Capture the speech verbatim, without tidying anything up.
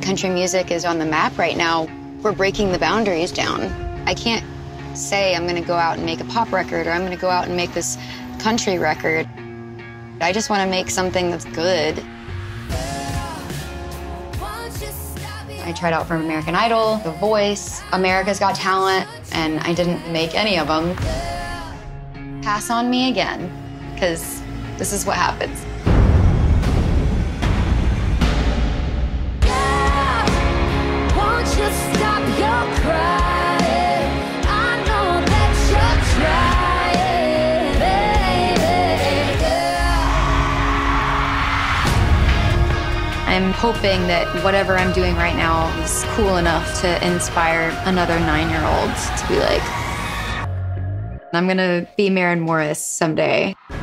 country music is on the map right now. We're breaking the boundaries down. I can't say I'm going to go out and make a pop record or I'm going to go out and make this country record. I just want to make something that's good. I tried out for American Idol, The Voice, America's Got Talent, and I didn't make any of them. Pass on me again, because this is what happens. Won't you stop your crying? I know that you're trying. I'm hoping that whatever I'm doing right now is cool enough to inspire another nine-year-old to be like, I'm gonna be Maren Morris someday.